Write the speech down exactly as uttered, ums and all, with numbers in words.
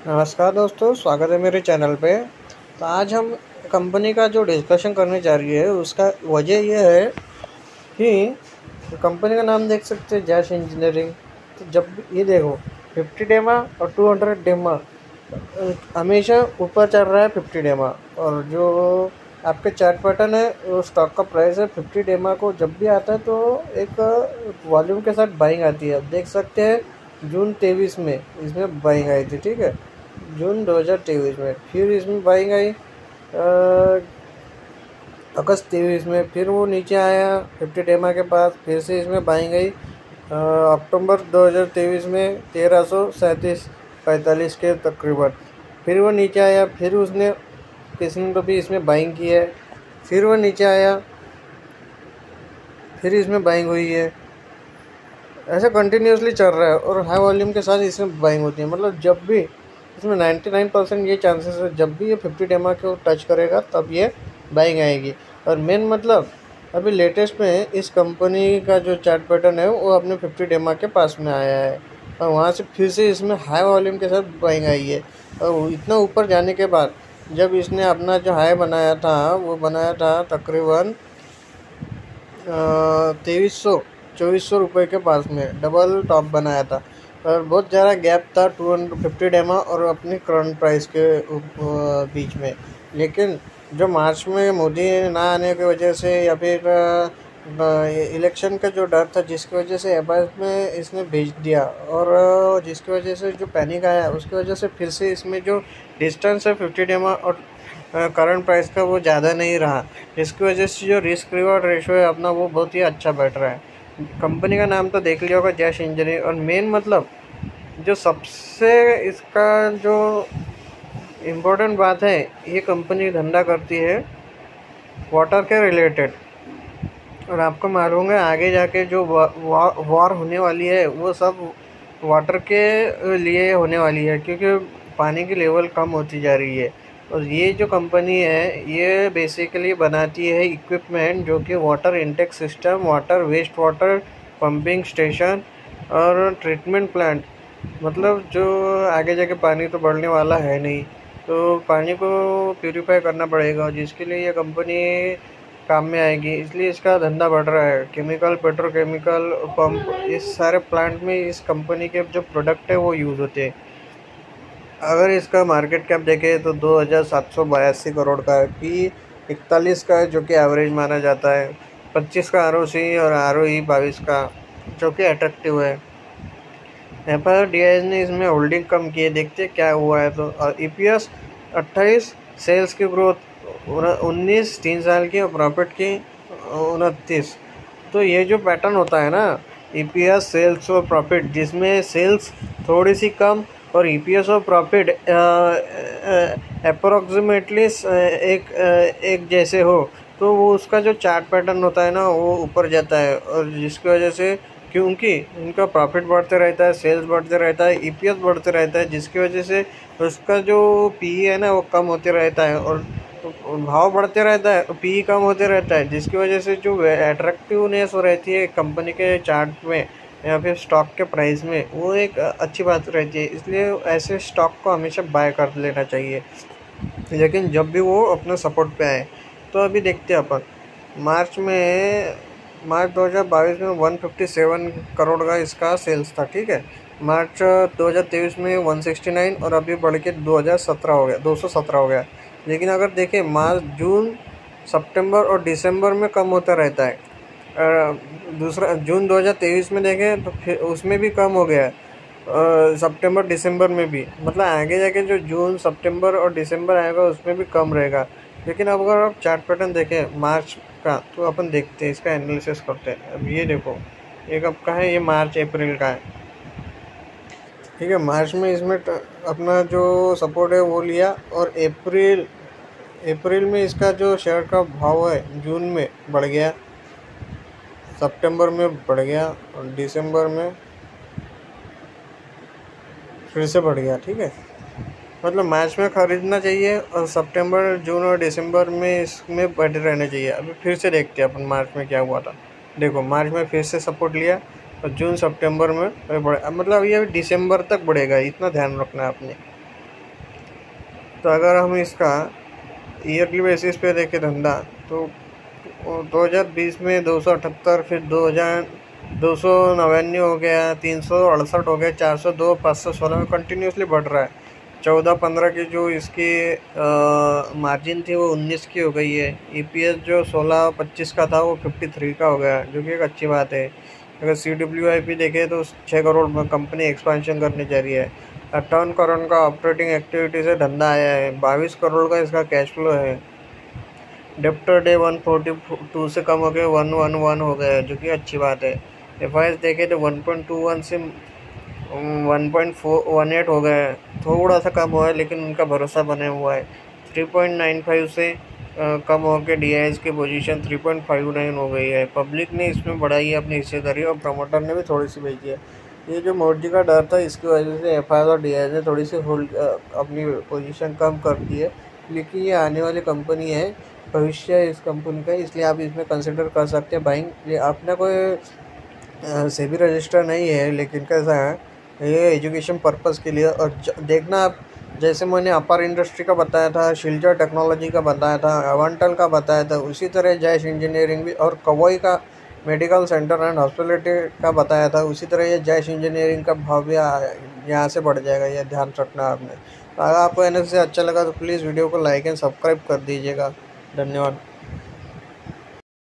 नमस्कार दोस्तों, स्वागत है मेरे चैनल पे। तो आज हम कंपनी का जो डिस्कशन करने जा रही है उसका वजह यह है कि कंपनी का नाम देख सकते हैं, जैश इंजीनियरिंग। तो जब भी ये देखो, फिफ्टी डेमा और टू हंड्रेड डेमा हमेशा ऊपर चल रहा है। फिफ्टी डेमा और जो आपके चार्ट पैटर्न है, वो स्टॉक का प्राइस है। फिफ्टी डेमा को जब भी आता है तो एक वॉल्यूम के साथ बाइंग आती है। आप देख सकते हैं जून तेईस में इसमें बाइंग आई थी, ठीक है, जून दो हज़ार तेईस में। फिर इसमें बाइंग आई अगस्त तेईस में, फिर वो नीचे आया फिफ्टी डेमा के पास, फिर से इसमें बाइंग आई अक्टूबर दो हज़ार तेईस में तेरह सौ सैंतीस पैंतालीस के तकरीबन। फिर वो नीचे आया, फिर उसने किसी तो भी इसमें बाइंग की है, फिर वो नीचे आया, फिर इसमें बाइंग हुई है। ऐसा कंटिन्यूसली चल रहा है और हाई वॉल्यूम के साथ इसमें बाइंग होती है। मतलब जब भी इसमें निन्यानवे परसेंट ये चांसेस है, जब भी ये फिफ्टी डेमा को टच करेगा तब ये बाइंग आएगी। और मेन मतलब अभी लेटेस्ट में इस कंपनी का जो चार्ट पैटर्न है वो अपने फिफ्टी डेमा के पास में आया है और वहाँ से फिर से इसमें हाई वॉल्यूम के साथ बाइंग आई है। और इतना ऊपर जाने के बाद जब इसने अपना जो हाई बनाया था वो बनाया था तकरीबन तेईस सौ चौबीस सौ रुपये के पास में, डबल टॉप बनाया था। और बहुत ज़्यादा गैप था टू हंड्रेड फिफ्टी डेमा और अपनी करंट प्राइस के बीच में। लेकिन जो मार्च में मोदी ना आने की वजह से या फिर इलेक्शन का जो डर था जिसकी वजह से एबास में इसने भेज दिया और जिसकी वजह से जो पैनिक आया उसकी वजह से फिर से इसमें जो डिस्टेंस है फिफ्टी डेमा और करंट प्राइस का वो ज़्यादा नहीं रहा, जिसकी वजह से जो रिस्क रिवॉर्ड रेशो है अपना वो बहुत ही अच्छा बैठ रहा है। कंपनी का नाम तो देख लिया होगा, जैश इंजीनियरिंग। और मेन मतलब जो सबसे इसका जो इम्पोर्टेंट बात है, ये कंपनी धंधा करती है वाटर के रिलेटेड। और आपको मालूम है आगे जाके जो वॉर होने वाली है वो सब वाटर के लिए होने वाली है, क्योंकि पानी की लेवल कम होती जा रही है। और ये जो कंपनी है ये बेसिकली बनाती है इक्विपमेंट जो कि water intake system, water waste water pumping station और ट्रीटमेंट प्लांट। मतलब जो आगे जाके पानी तो बढ़ने वाला है नहीं, तो पानी को प्यूरिफाई करना पड़ेगा, जिसके लिए ये कंपनी काम में आएगी। इसलिए इसका धंधा बढ़ रहा है। केमिकल, पेट्रोकेमिकल, पंप, इस सारे प्लांट में इस कंपनी के जो प्रोडक्ट है वो यूज़ होते हैं। अगर इसका मार्केट कैप देखें तो दो हज़ार सात सौ बयासी करोड़ का है, पी इकतालीस का है जो कि एवरेज माना जाता है, पच्चीस का आर ओ सी और आर ओ ई बाईस का जो कि अट्रैक्टिव है। यहाँ पर डी आई एस ने इसमें होल्डिंग कम की है, देखते क्या हुआ है। तो और ई पी एस अट्ठाईस, सेल्स की ग्रोथ उन्नीस तीन साल की और प्रॉफिट की उनतीस। तो ये जो पैटर्न होता है ना, ई पी एस, सेल्स और प्रॉफिट, जिसमें सेल्स थोड़ी सी कम और ई पी एस और प्रॉफिट अप्रोक्सीमेटली एक एक जैसे हो, तो वो उसका जो चार्ट पैटर्न होता है ना वो ऊपर जाता है। और जिसकी वजह से, क्योंकि इनका प्रॉफिट बढ़ते रहता है, सेल्स बढ़ते रहता है, ई पी एस बढ़ते रहता है, जिसकी वजह से उसका जो पी ई है ना वो कम होते रहता है और भाव बढ़ते रहता है, पी ई कम होते रहता है, जिसकी वजह से जो अट्रैक्टिवनेस हो रहती है कंपनी के चार्ट में या फिर स्टॉक के प्राइस में, वो एक अच्छी बात रहती है। इसलिए ऐसे स्टॉक को हमेशा बाय कर लेना चाहिए, लेकिन जब भी वो अपने सपोर्ट पे आए। तो अभी देखते हैं अपन मार्च में, मार्च दो हज़ार बाईस में एक सौ सत्तावन करोड़ का इसका सेल्स था, ठीक है। मार्च दो हज़ार तेईस में एक सौ उनहत्तर और अभी बढ़ के दो हज़ार सत्रह हो गया, दो सौ सत्रह हो गया। लेकिन अगर देखें मार्च, जून, सितंबर और दिसंबर में कम होता रहता है। दूसरा जून दो हज़ार तेईस में देखें तो फिर उसमें भी कम हो गया है, सितंबर दिसंबर में भी। मतलब आगे जाके जो जून, सितंबर और दिसंबर आएगा उसमें भी कम रहेगा। लेकिन अब अगर आप चार्ट पैटर्न देखें मार्च का, तो अपन देखते हैं, इसका एनालिसिस करते हैं। अब ये देखो, ये कब का है, ये मार्च अप्रैल का है, ठीक है। मार्च में इसमें अपना जो सपोर्ट है वो लिया और अप्रैल अप्रैल में इसका जो शेयर का भाव है जून में बढ़ गया, सितंबर में बढ़ गया और दिसंबर में फिर से बढ़ गया, ठीक है। मतलब मार्च में ख़रीदना चाहिए और सितंबर, जून और दिसंबर में इसमें बढ़े रहना चाहिए। अभी फिर से देखते हैं अपन मार्च में क्या हुआ था। देखो मार्च में फिर से सपोर्ट लिया और जून सितंबर में बढ़, मतलब ये दिसंबर तक बढ़ेगा, इतना ध्यान रखना है आपने। तो अगर हम इसका ईयरली बेसिस पे देखें धंधा, तो दो हज़ार बीस में दो सौ अठहत्तर, फिर दो हज़ार दो सौ नवान्वे हो गया, तीन सौ अड़सठ हो गया, चार सौ दो, पाँच सौ सोलह में कंटिन्यूसली बढ़ रहा है। चौदह पंद्रह की जो इसकी मार्जिन थी वो उन्नीस की हो गई है। ईपीएस जो सोलह पच्चीस का था वो तिरेपन का हो गया, जो कि एक अच्छी बात है। अगर सी डब्ल्यू आई पी देखें तो छः करोड़ में कंपनी एक्सपेंशन करने जा रही है। अट्ठावन करोड़ का ऑपरेटिंग एक्टिविटी से धंधा आया है, बाईस करोड़ का इसका कैश फ्लो है। Debtor day one forty two से कम हो गए वन वन वन हो गया, जो कि अच्छी बात है। एफ आई एस देखें तो वन पॉइंट टू वन से one point four one eight हो गया है, थोड़ा सा कम हुआ है लेकिन उनका भरोसा बने हुआ है। थ्री पॉइंट नाइन फाइव से आ, कम होकर डी आई एस की position three point five nine हो गई है। पब्लिक ने इसमें बढ़ाई है अपनी हिस्सेदारी और प्रमोटर ने भी थोड़ी सी भेजी है। ये जो मोर्जी का डर था, इसकी वजह से एफ आई एस और डी आई एस ने थोड़ी सी होल्ड अपनी पोजीशन कम कर दी है, लेकिन ये आने वाली कंपनी है, भविष्य है इस कंपनी का, इसलिए आप इसमें कंसिडर कर सकते हैं बाइंग। ये आपने कोई सेबी रजिस्टर नहीं है, लेकिन कैसा है ये एजुकेशन पर्पस के लिए। और देखना आप, जैसे मैंने अपर इंडस्ट्री का बताया था, शिल्चर टेक्नोलॉजी का बताया था, अवंटल का बताया था, उसी तरह जैश इंजीनियरिंग भी और कवई का मेडिकल सेंटर एंड हॉस्पिटलिटी का बताया था, उसी तरह ये जैश इंजीनियरिंग का भाव भी यहाँ से बढ़ जाएगा, ये ध्यान रखना आपने। अगर आपको एन एस से अच्छा लगा तो प्लीज़ वीडियो को लाइक एंड सब्सक्राइब कर दीजिएगा। धन्यवाद।